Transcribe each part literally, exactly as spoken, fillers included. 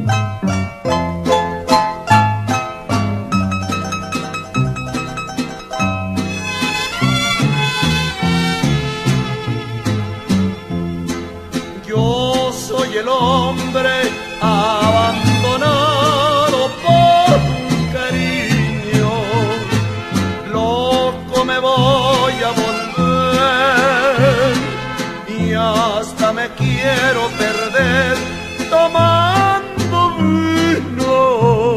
Yo soy el hombre abandonado por un cariño, loco me voy a volver y hasta me quiero perder tomando vino.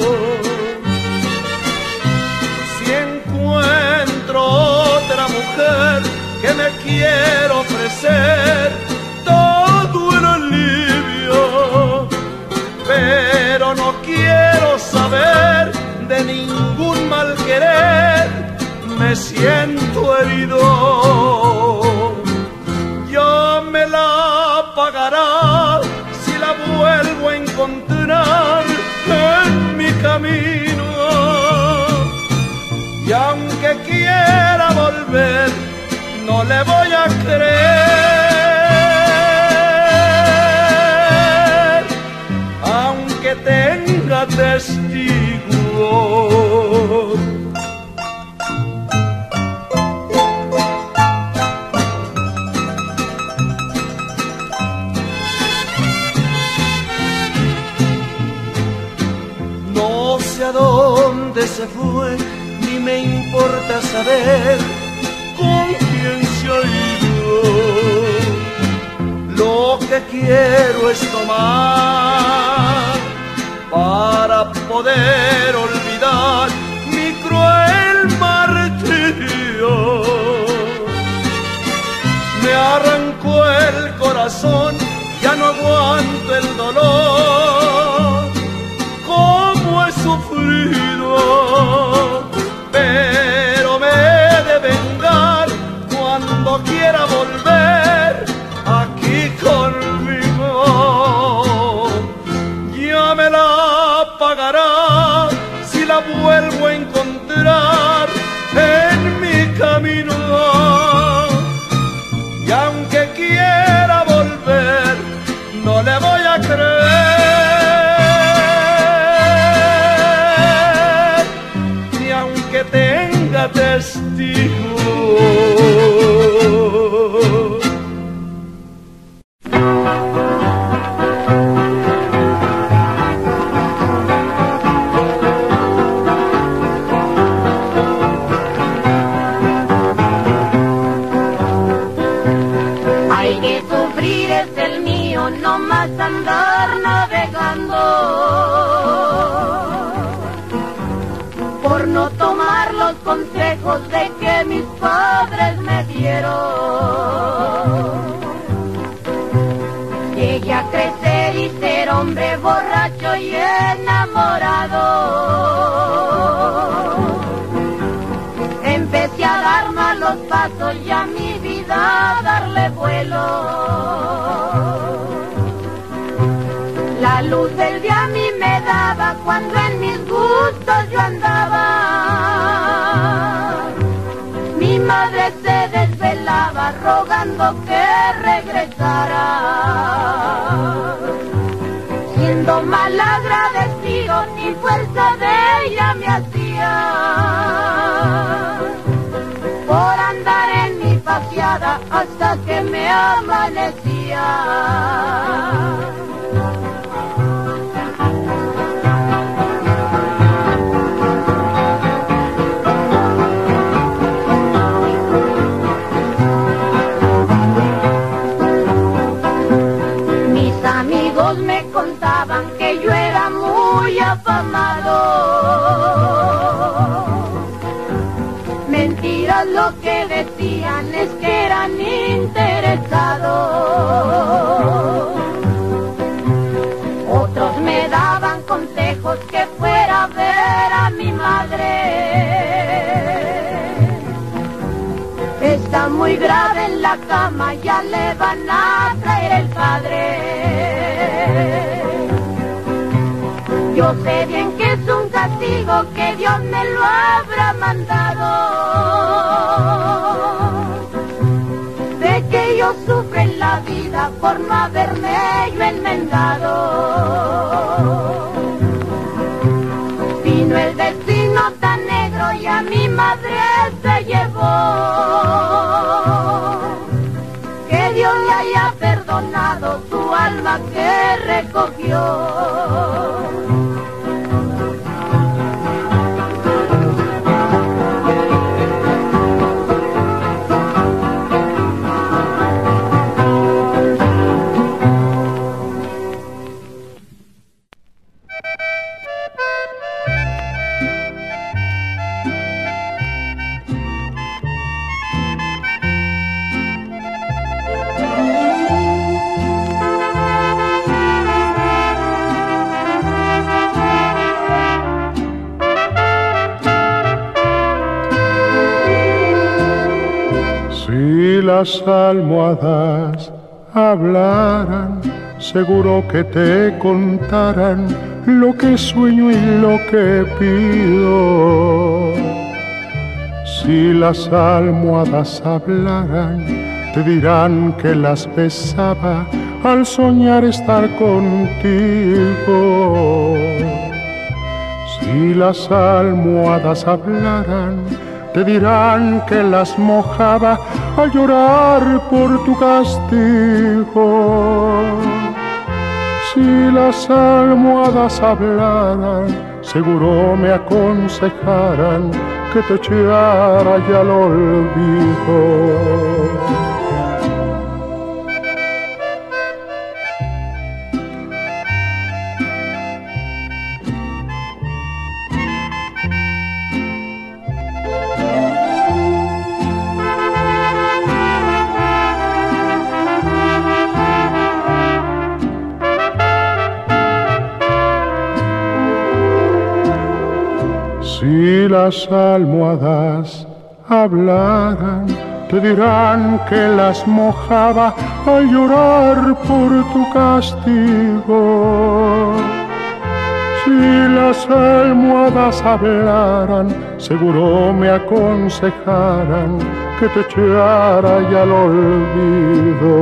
Si encuentro otra mujer que me quiera ofrecer todo el alivio, pero no quiero saber de ningún mal querer, me siento herido. Ya me la pagará si la vuelvo a encontrar en mi camino, y aunque quiera volver no le voy a creer, aunque tenga testigos. No sé a dónde se fue, ni me importa saber con quién se ha ido. Lo que quiero es tomar para poder olvidar mi cruel martirio. Me arrancó el corazón, ya no aguanto el dolor, cómo he sufrido, pero me he de vengar cuando quiera volver aquí conmigo. Ya me la pagará si la vuelvo a encontrar en mi camino, y aunque quiera volver no le voy a creer, ni aunque tenga testigos. Hay que sufrir es el mío, no más andar navegando, por no tomar los consejos de que mis padres me dieron. Llegué a crecer y ser hombre borracho y enamorado. Empecé a dar malos pasos y a mi vida darle vuelo. La luz del día a mí me daba cuando en mis gustos yo andaba. Mi madre se desvelaba rogando que regresara. Siendo mal agradecido, ni fuerza de ella me hacía por andar en mi paseada hasta que me amanecía. Me contaban que yo era muy afamado. Mentiras lo que decían es que eran interesados. Otros me daban consejos que fuera a ver a mi madre. Está muy grave en la cama, ya le van a traer el padre. Yo sé bien que es un castigo que Dios me lo habrá mandado, de que yo sufra en la vida por no haberme yo enmendado. alma que recogió. Si las almohadas hablaran, seguro que te contaran lo que sueño y lo que pido. Si las almohadas hablaran, te dirán que las besaba al soñar estar contigo. Si las almohadas hablaran, te dirán que las mojaba al llorar por tu castigo. Si las almohadas hablaran, seguro me aconsejaran que te echara ya al olvido. Si las almohadas hablaran, te dirán que las mojaba al llorar por tu castigo. Si las almohadas hablaran, seguro me aconsejaran que te echara ya al olvido.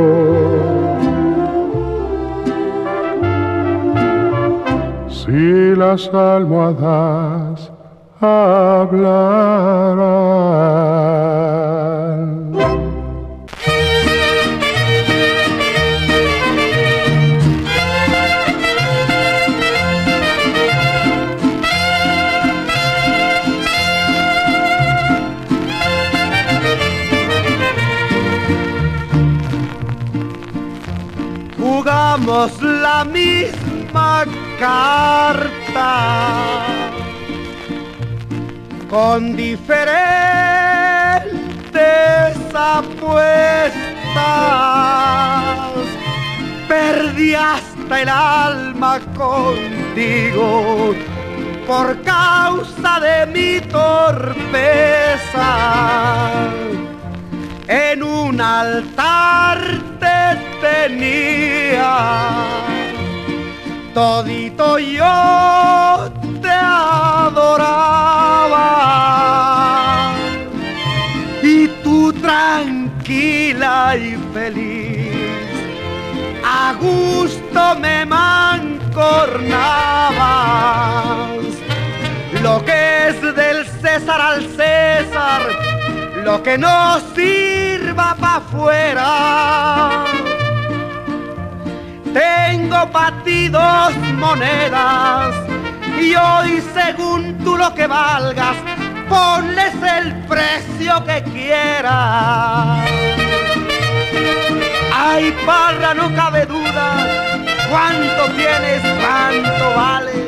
Si las almohadas hablarán. Jugamos la misma carta con diferentes apuestas. Perdí hasta el alma contigo por causa de mi torpeza. En un altar te tenía, todito yo te adoraba, y tú tranquila y feliz, a gusto me mancornabas. Lo que es del César al César, lo que no sirva pa' afuera. Tengo pa' ti dos monedas y hoy, según tú lo que valgas, ponles el precio que quieras. Ay, parra, no cabe duda, cuánto tienes, cuánto vale.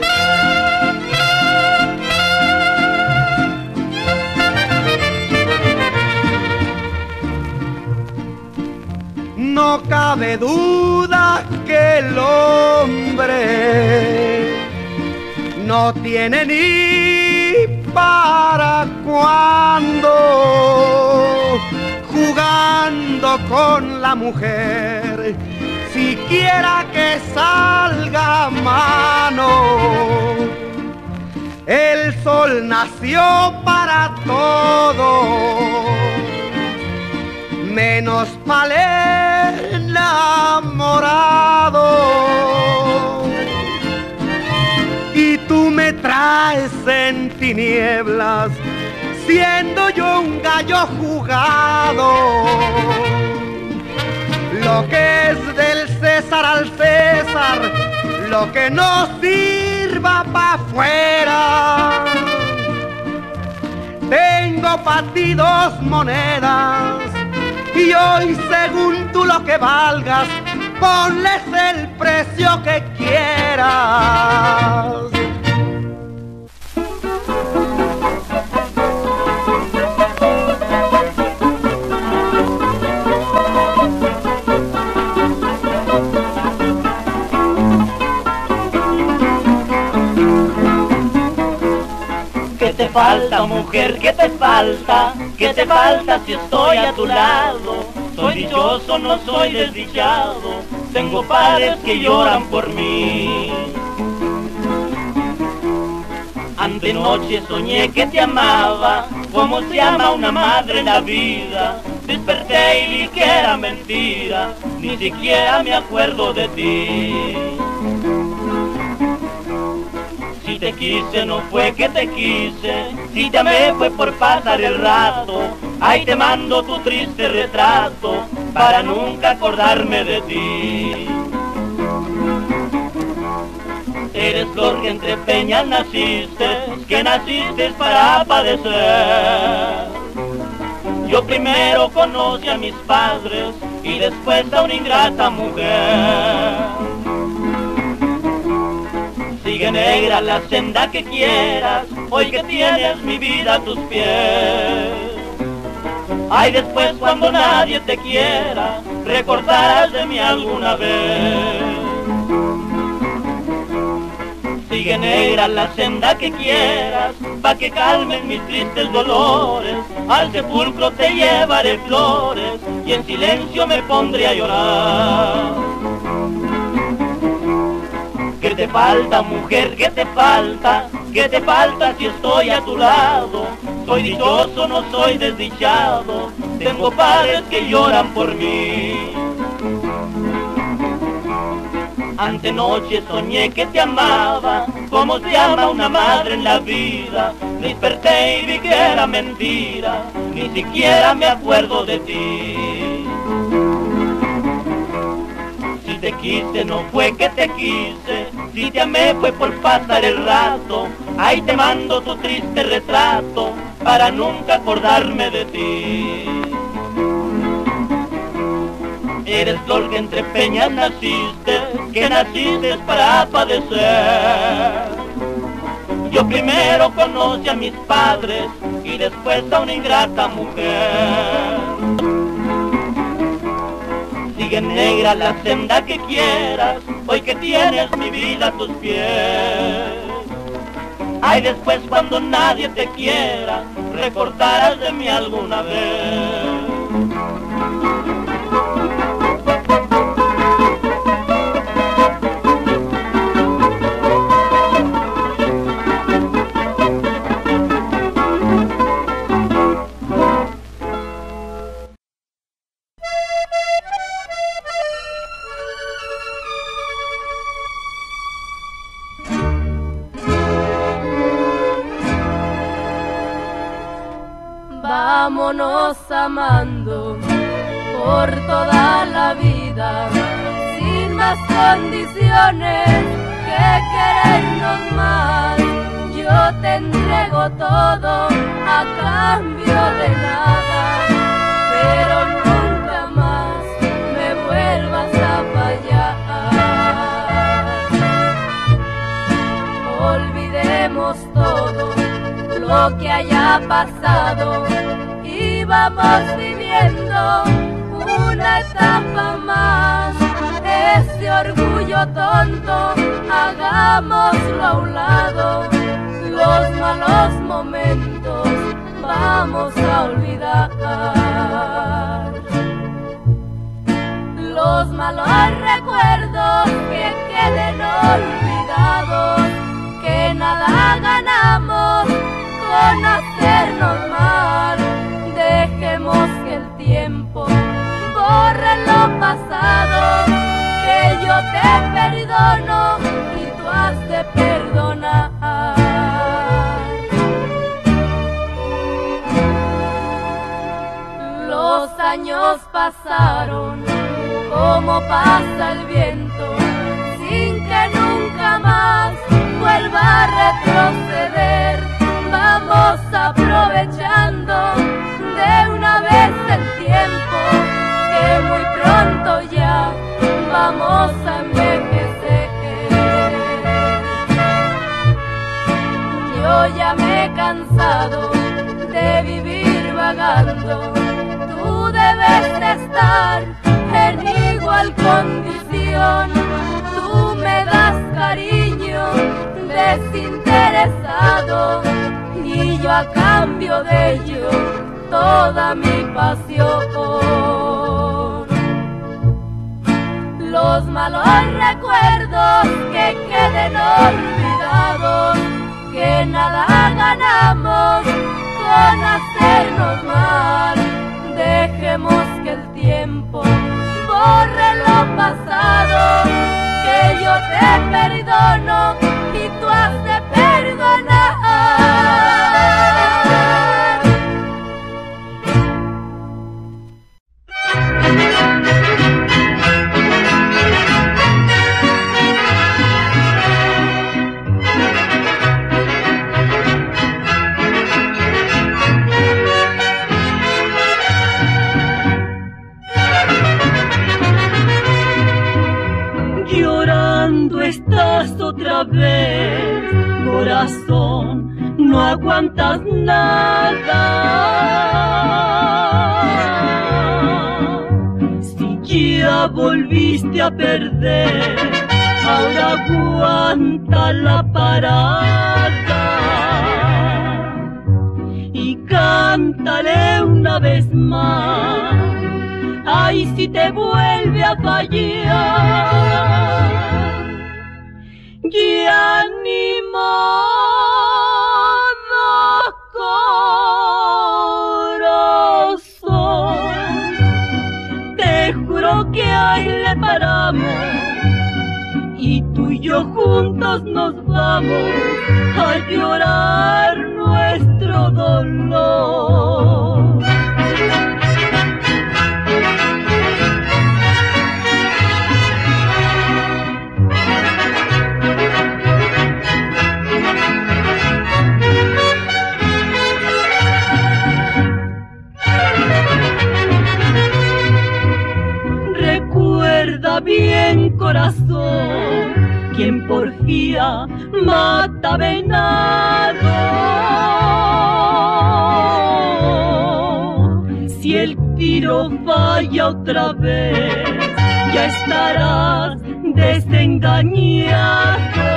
No cabe duda que el hombre no tiene ni para cuándo, jugando con la mujer, siquiera que salga a mano. El sol nació para todo, menos para el enamorado. Y tú me traes en tinieblas, siendo yo un gallo jugado. Lo que es del César al César, lo que no sirva pa' afuera. Tengo pa' ti dos monedas y hoy según tú lo que valgas, ponles el precio que quieras. ¿Qué te falta, mujer? ¿Qué te falta? ¿Qué te falta si estoy a tu lado? Soy dichoso, no soy desdichado. Tengo padres que lloran por mí. Antenoche soñé que te amaba, como se ama una madre en la vida. Desperté y vi que era mentira, ni siquiera me acuerdo de ti. Si te quise no fue que te quise, si te amé fue por pasar el rato. Ahí te mando tu triste retrato, para nunca acordarme de ti. Eres flor que entre peñas naciste, que naciste para padecer. Yo primero conocí a mis padres y después a una ingrata mujer. Sigue negra la senda que quieras, hoy que tienes mi vida a tus pies. Ay, después cuando nadie te quiera, recordarás de mí alguna vez. Sigue negra la senda que quieras, pa' que calmen mis tristes dolores. Al sepulcro te llevaré flores y en silencio me pondré a llorar. ¿Qué te falta, mujer? ¿Qué te falta? ¿Qué te falta si estoy a tu lado? Soy dichoso, no soy desdichado. Tengo padres que lloran por mí. Antenoche soñé que te amaba, como se ama una madre en la vida. Desperté y vi que era mentira, ni siquiera me acuerdo de ti. Si te quise no fue que te quise, si te amé fue por pasar el rato. Ahí te mando tu triste retrato, para nunca acordarme de ti. Eres flor que entre peñas naciste, que naciste para padecer. Yo primero conocí a mis padres y después a una ingrata mujer. Sigue negra la senda que quieras, hoy que tienes mi vida a tus pies. Ay, después cuando nadie te quiera, recordarás de mí alguna vez. Vámonos amando por toda la vida, sin más condiciones que querernos más. Yo te entrego todo a cambio de nada, pero nunca más me vuelvas a fallar. Olvidemos todo lo que haya pasado y vamos viviendo una etapa más. Ese orgullo tonto, hagámoslo a un lado. Los malos momentos vamos a olvidar. Los malos recuerdos que queden olvidados, que nada ganamos con hacernos mal. Dejemos que el tiempo borre lo pasado, que yo te perdono y tú has de perdonar. Los años pasaron como pasa el viento, sin que nunca más vuelva a retroceder. Vamos aprovechando de una vez el tiempo, que muy pronto ya vamos a envejecer. Yo ya me he cansado de vivir vagando, tú debes de estar en igual condición. Tú me das cariño desinteresado y yo a cambio de ello toda mi pasión. Los malos recuerdos que queden olvidados, que nada ganamos con hacernos mal. Dejemos que el tiempo borre lo pasado, que yo te perdono y tú has de perdonar. Estás otra vez, corazón, no aguantas nada. Si ya volviste a perder, ahora aguanta la parada y cántale una vez más. Ay, si te vuelve a fallar, ya ni modo, corazón. Te juro que ahí le paramos y tú y yo juntos nos vamos a llorar nuestro dolor. Bien, corazón, quien porfía mata venado. Si el tiro falla otra vez, ya estarás desengañado.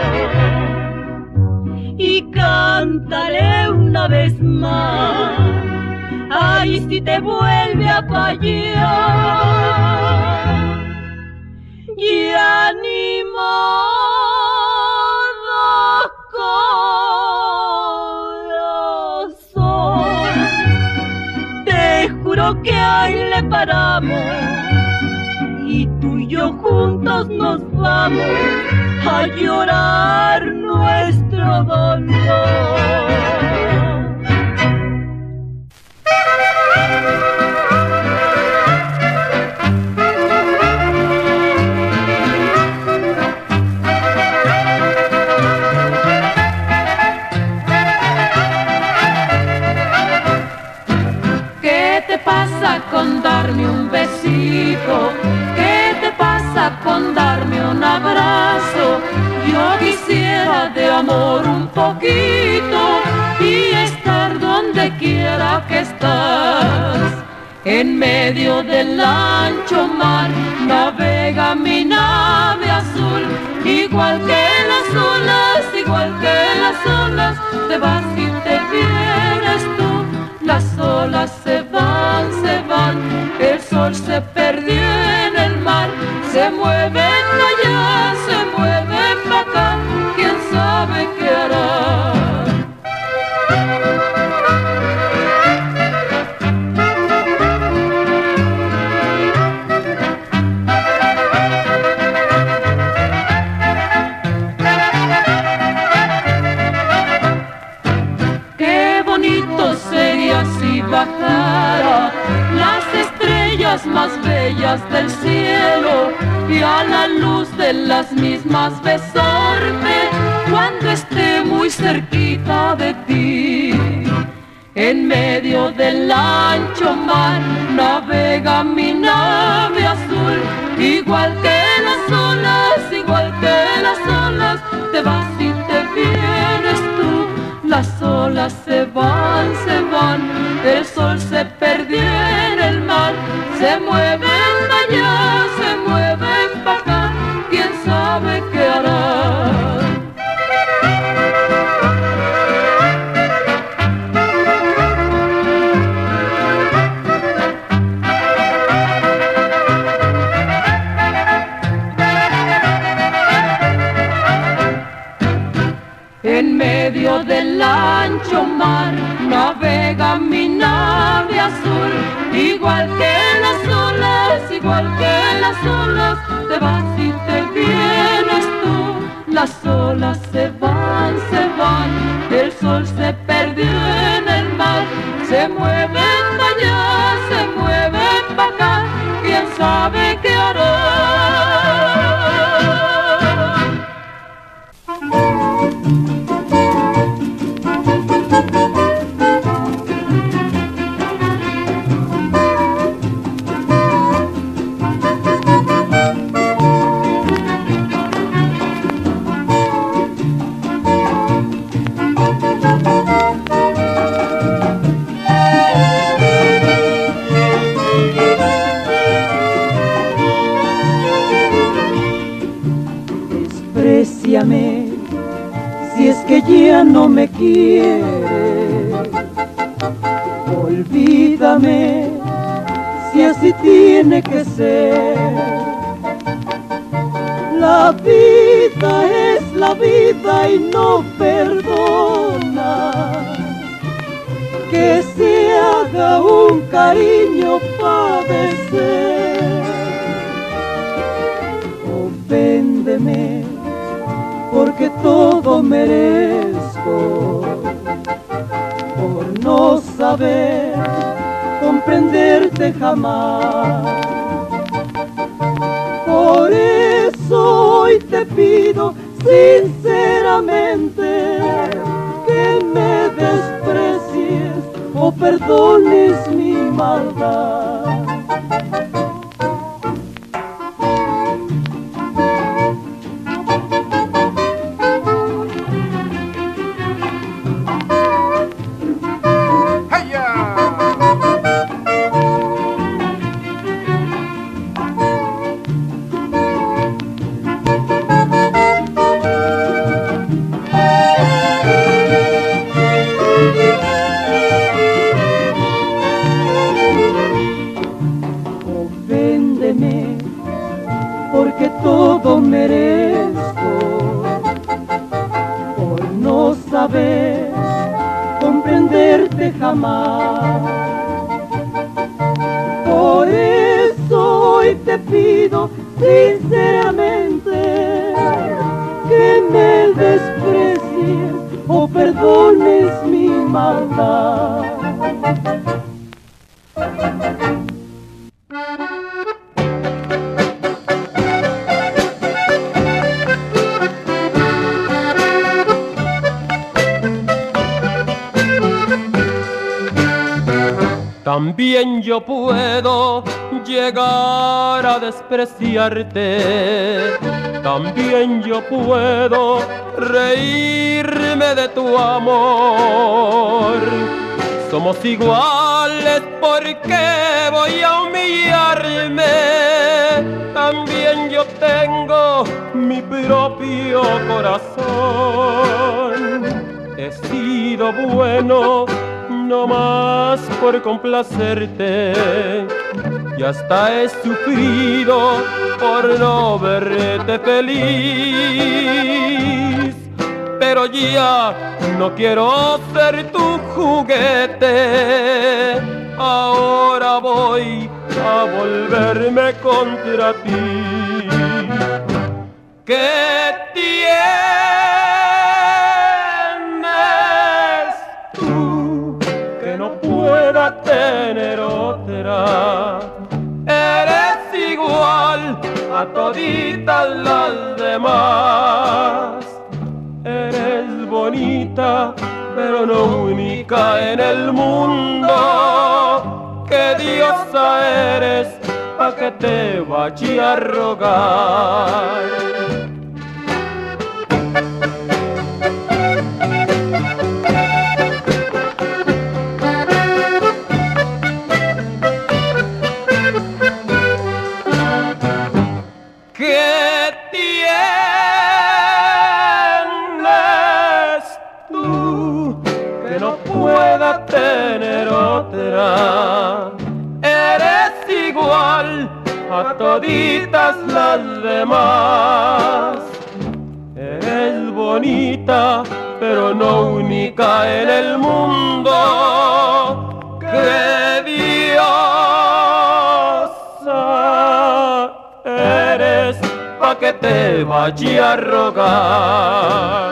Y cántale una vez más, ay, si te vuelve a fallar, ya ni modo, corazón. Te juro que ahí le paramos y tú y yo juntos nos vamos a llorar nuestro dolor. Con darme un besito, ¿qué te pasa con darme un abrazo? Yo quisiera de amor un poquito y estar donde quiera que estás. En medio del ancho mar navega mi nave azul, igual que las olas, igual que las olas, te vas y te vienes tú. Las olas se van, se van, el sol se perdió en el mar, se mueven allá, se mueven para acá, quién sabe qué hará. Bajara las estrellas más bellas del cielo. de las mismas besarme cuando esté muy cerquita de ti. En medio del ancho mar navega mi nave azul, igual que las olas, igual que las olas, te vas y te vienes tú. Las olas se van, se van, el sol se perdió en el mar, se mueven allá, se mueven para acá, quién sabe qué hará. En medio del ancho mar navega mi nave azul, igual que las olas, igual que las olas, te vas y te vienes tú. Las olas se van, se van, el sol se perdió en el mar, se mueven allá, se mueven para acá, quién sabe qué hará. Despréciame si es que ya no me quieres, olvídame si así tiene que ser. La vida es la vida y no perdona que se haga un cariño padecer. Oféndeme porque todo merezco por no saber comprenderte jamás. Por eso hoy te pido sinceramente que me desprecies o perdones mi maldad. Porque todo merezco por no saber comprenderte jamás. Por eso hoy te pido sinceramente que me desprecies o perdones mi maldad. También yo puedo llegar a despreciarte, también yo puedo reírme de tu amor. Somos iguales, ¿por qué voy a humillarme? También yo tengo mi propio corazón. He sido bueno no más por complacerte, y hasta he sufrido por no verte feliz. Pero ya no quiero ser tu juguete, ahora voy a volverme contra ti. ¿Qué tienes tú que no pueda tener otra? Eres igual a toditas las más. Eres bonita, pero no única en el mundo. Qué diosa eres, pa' que te vaya a rogar. Tener otra, eres igual a toditas las demás. Eres bonita, pero no única en el mundo. ¡Qué diosa eres, pa' que te vaya a rogar!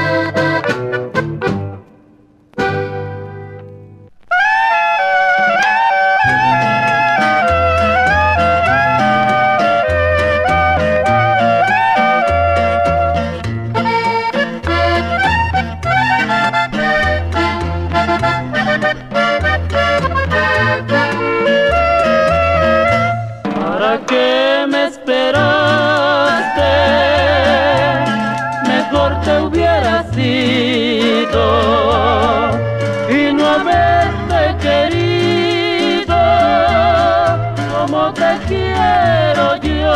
¿Qué me esperaste? Mejor te hubieras ido y no haberte querido como te quiero yo.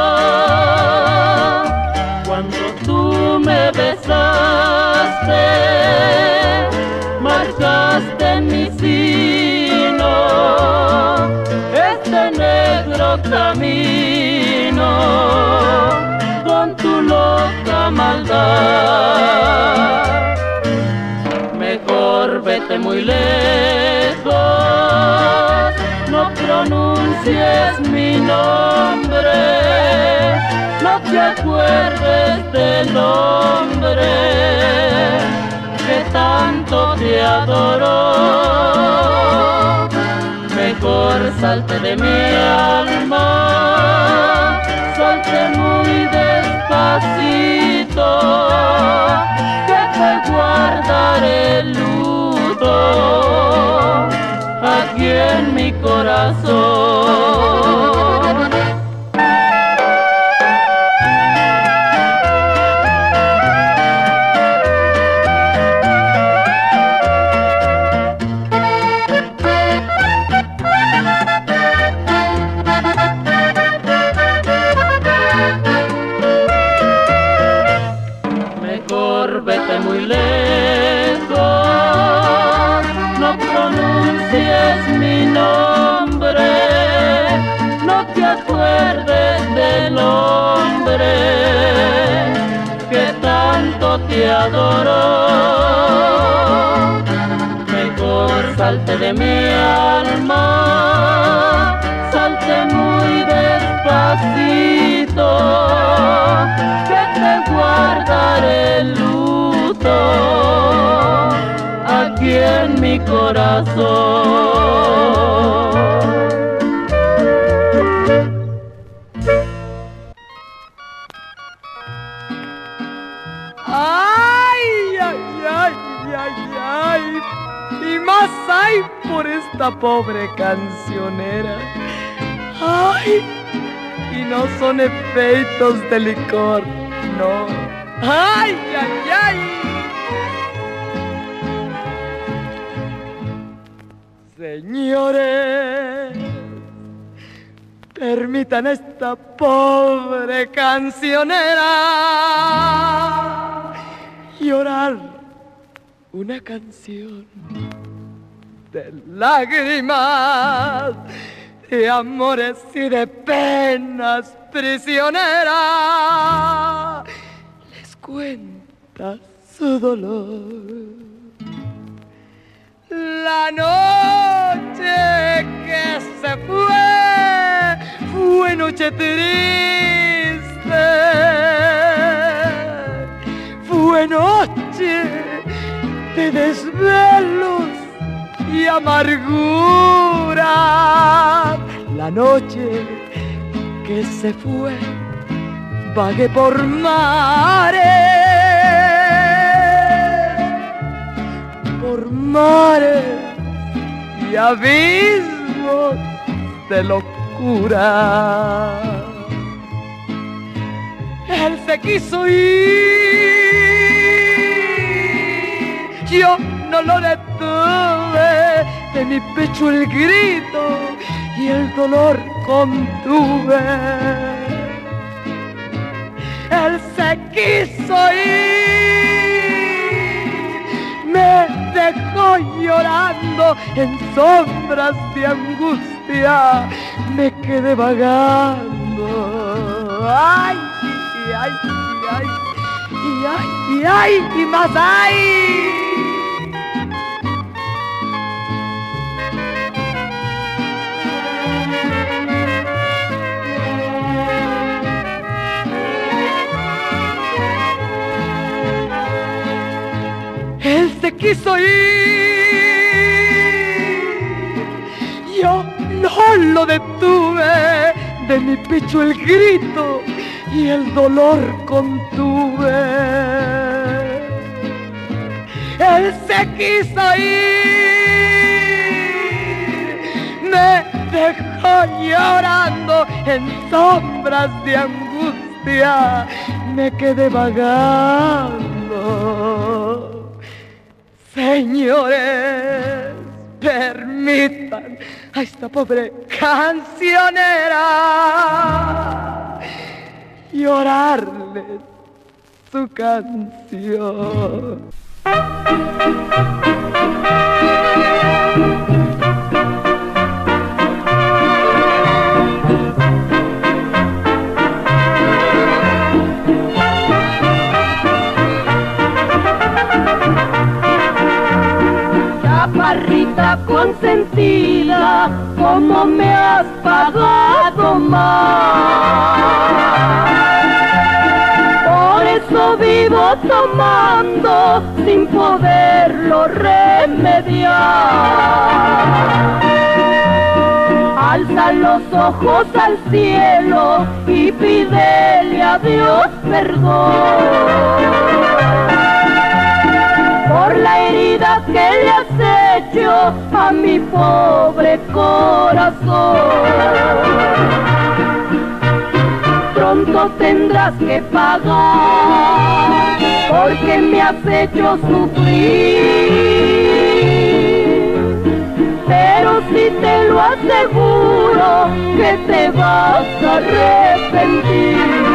Cuando tú me besaste, marcaste en mi sino este negro camino con tu loca maldad. Mejor vete muy lejos, no pronuncies mi nombre, no te acuerdes del hombre que tanto te adoró. Mejor salte de mi alma, salte muy despacito, que te guardaré el luto aquí en mi corazón. Vete muy lejos, no pronuncies mi nombre, no te acuerdes del hombre que tanto te adoró. Mejor salte de mi alma, salte muy despacito, que te guardaré el luto aquí en mi corazón. Ay, ay, ay, ay, ay, y más hay por esta pobre cancionera. Ay, y no son efeitos de licor, no. Ay, ay, ay. Señores, permitan a esta pobre cancionera llorar una canción de lágrimas, de amores y de penas prisionera. Les cuenta su dolor. La noche que se fue fue noche triste, fue noche de desvelos y amargura. La noche que se fue vagué por mares, por mares y abismos de locura. Él se quiso ir, yo no lo detuve, de mi pecho el grito y el dolor contuve. Él se quiso ir, me dejó llorando en sombras de angustia, me quedé vagando. Ay, ay, ay, y ay, y ay, y más ay. Él se quiso ir, yo no lo detuve, de mi pecho el grito y el dolor contuve. Él se quiso ir, me dejó llorando en sombras de angustia, me quedé vagando. Señores, permitan a esta pobre cancionera llorarles su canción. Chaparrita consentida, ¿cómo me has pagado mal? Por eso vivo tomando sin poderlo remediar. Alza los ojos al cielo y pídele a Dios perdón por la herida que le has hecho a mi pobre corazón. Pronto tendrás que pagar porque me has hecho sufrir, pero si te lo aseguro que te vas a arrepentir.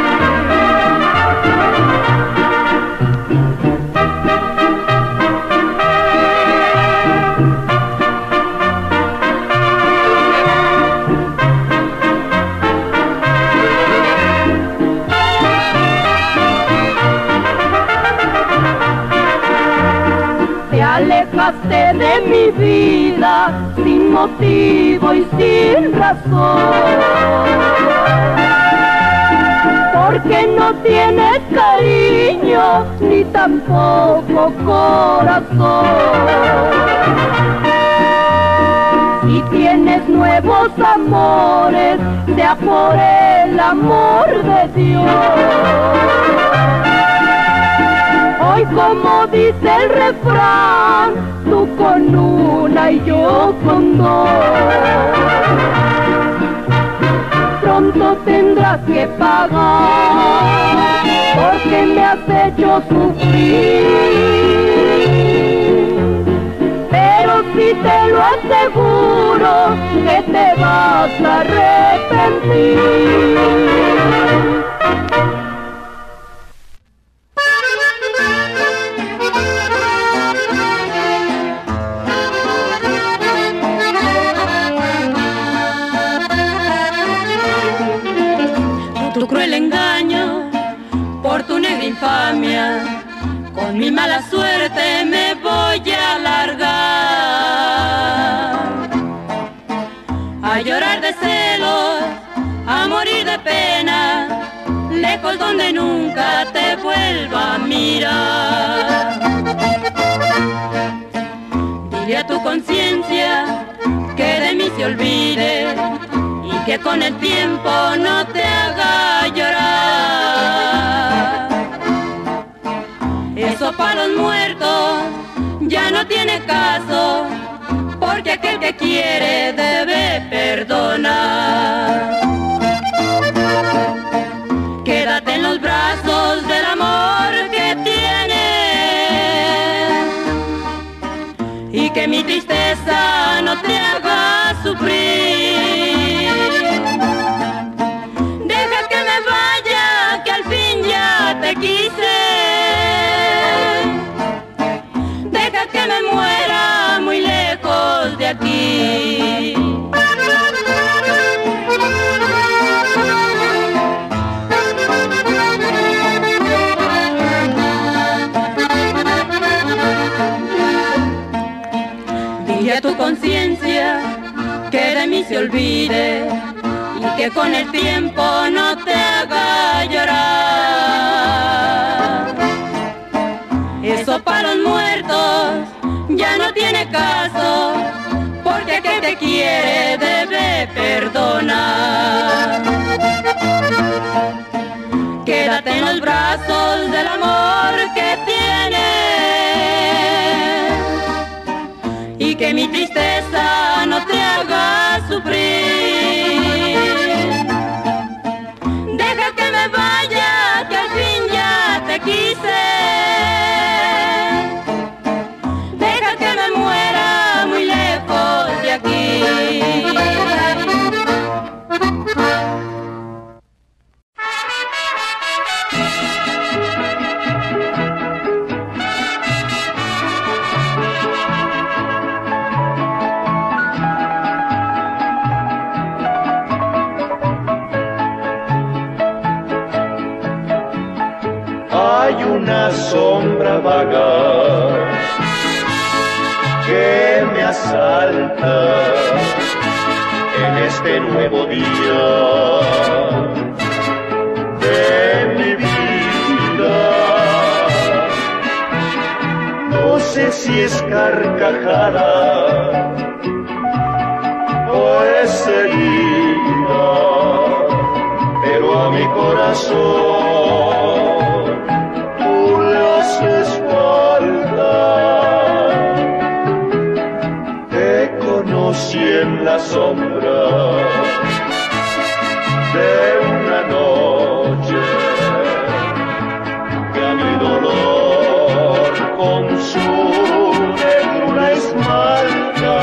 Alejaste de mi vida sin motivo y sin razón, porque no tienes cariño ni tampoco corazón. Si tienes nuevos amores, sea por el amor de Dios. Hoy, como dice el refrán, tú con una y yo con dos. Pronto tendrás que pagar porque me has hecho sufrir, pero si te lo aseguro que te vas a arrepentir. Tu cruel engaño, por tu negra infamia, con mi mala suerte me voy a largar, a llorar de celos, a morir de pena, lejos donde nunca te vuelva a mirar. Dile a tu conciencia que de mí se olvide y que con el tiempo no te haga llorar. Eso para los muertos ya no tiene caso, porque aquel que quiere debe perdonar. Quédate en los brazos del amor que tienes y que mi tristeza no te haga sufrir. Deja que me vaya, que al fin ya te quise. Deja que me muera muy lejos de aquí. Dile a tu conciencia que de mí se olvide y que con el tiempo no te haga llorar. Eso para los muertos ya no tiene caso, porque aquel que quiere debe perdonar. Quédate en los brazos del amor que tienes y que mi tristeza no te haga sufrir. Deja que me vaya, que al fin ya te quise. Deja que me muera muy lejos de aquí. Hay una sombra vaga que me asalta en este nuevo día de mi vida. No sé si es carcajada o es herida, pero a mi corazón haces falta. Te conocí en la sombra de una noche que a mi dolor con su negrura esmalta.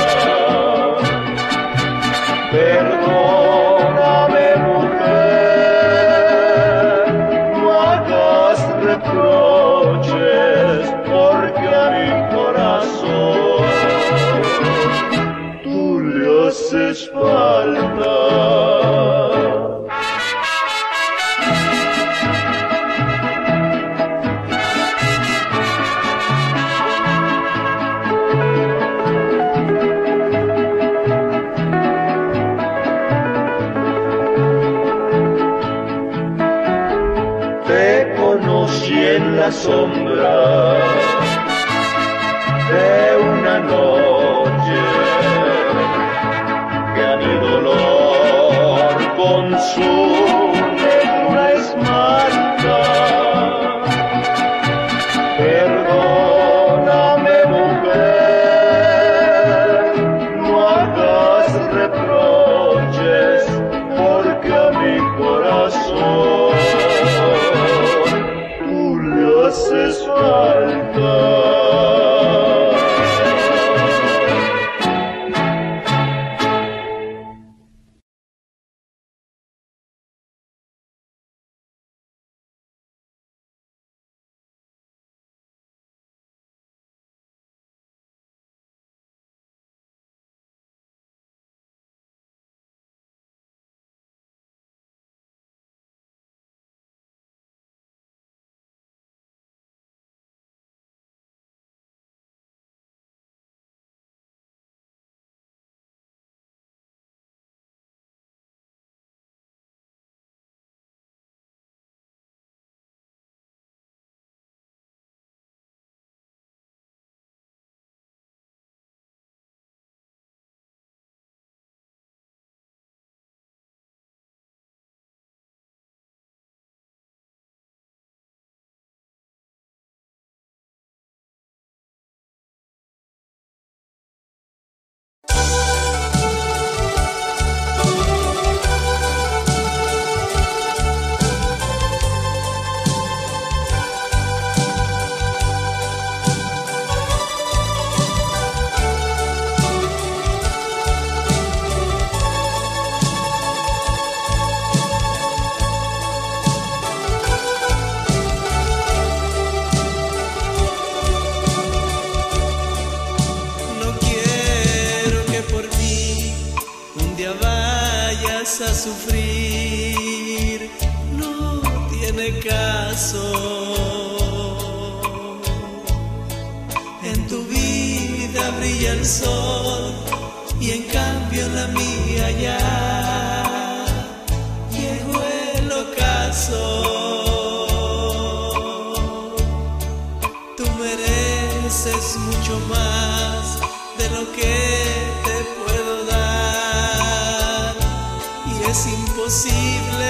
Perdóname, mujer, no hagas reproches, porque a mi corazón tú le haces falta. Te conocí en la sombra de una noche que a mi dolor con su negrura esmalta. Perdóname, mujer, no hagas reproches, porque a mi corazón tú le haces falta. sufrir no tiene caso. En tu vida brilla el sol y en cambio en la mía ya llegó el ocaso. Tú mereces mucho más de lo que te puedo dar y es imposible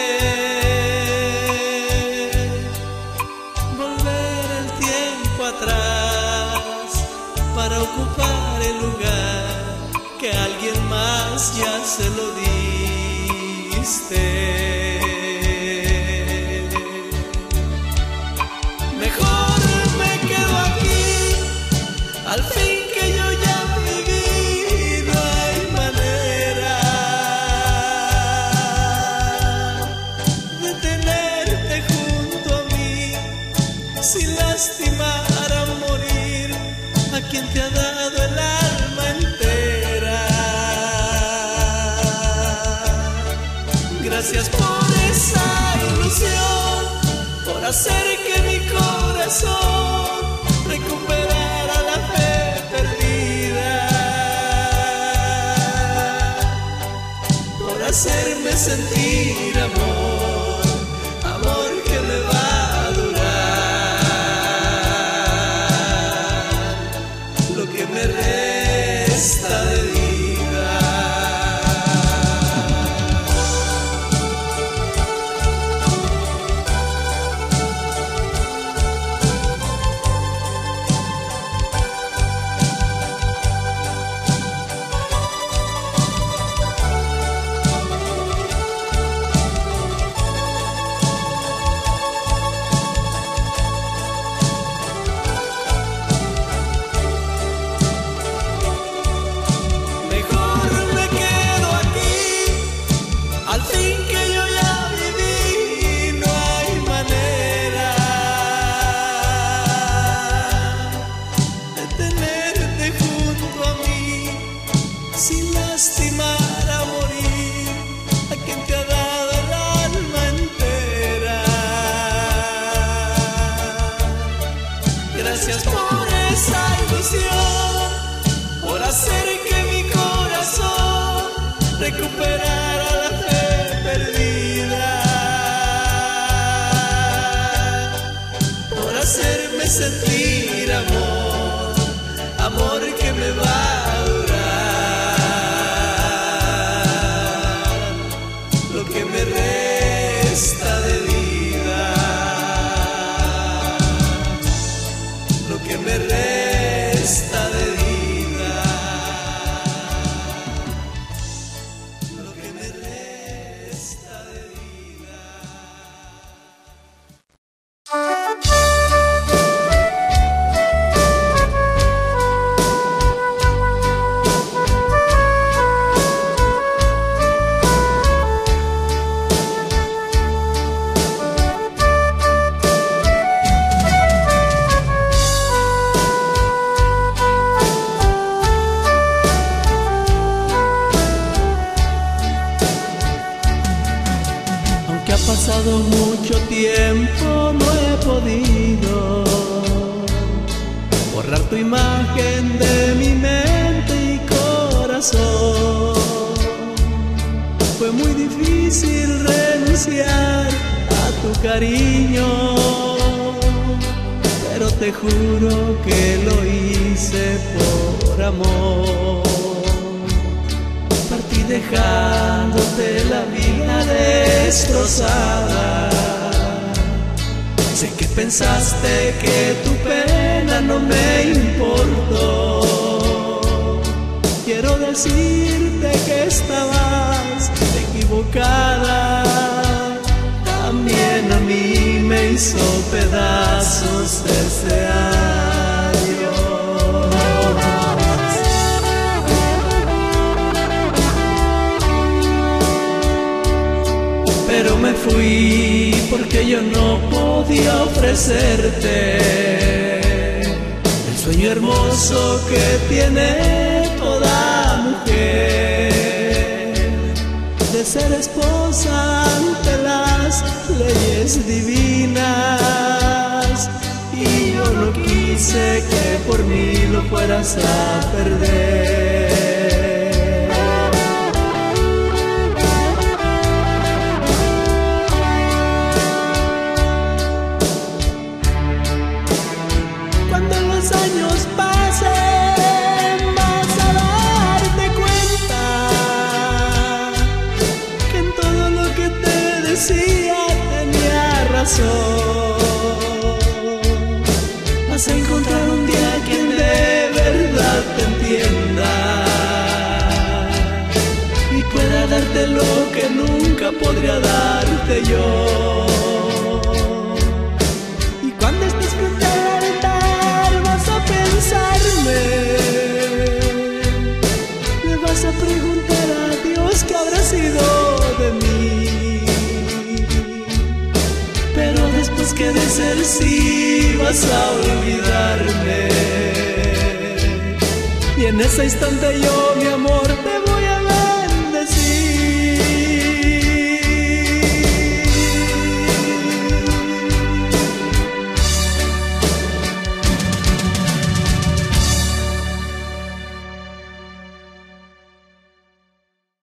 volver el tiempo atrás para ocupar el lugar que a alguien más ya se lo diste. Mejor me quedo aquí, al fin que yo ya viví, no hay manera de tenerte junto a mí, sin lastimar a morir a quien te ha dado el alma entera. Gracias por esa ilusión, por hacer que mi corazón recuperara la fe perdida, por hacerme sentir amor, amor que me va a durar lo que me resta de vida. Gracias por esa ilusión, por hacer que mi corazón recuperara la fe perdida, por hacerme sentir amor, amor que me va a durar lo que me resta de vida. Que me resta de vida, lo que me resta de vida. Pasado mucho tiempo, no he podido borrar tu imagen de mi mente y corazón. Fue muy difícil renunciar a tu cariño, pero te juro que lo hice por amor. Partí dejándote la vida destrozada. Sé que pensaste que tu pena no me importó. Quiero decirte que estabas equivocada. También a mí me hizo pedazos ese adiós. Pero me fui porque yo no podía ofrecerte el sueño hermoso que tiene toda mujer, de ser esposa ante las leyes divinas. Y yo no quise que por mí lo fueras a perder. Cuando los años pasen vas a darte cuenta que en todo lo que te decía tenía razón. Vas a encontrar un día quien de verdad te entienda y pueda darte lo que nunca podría darte yo. Y cuando estés frente al altar vas a pensarme, le vas a preguntar a Dios qué habrá sido de mí. Pero después que de ser sí vas a olvidarme. Y en ese instante yo, mi amor, te voy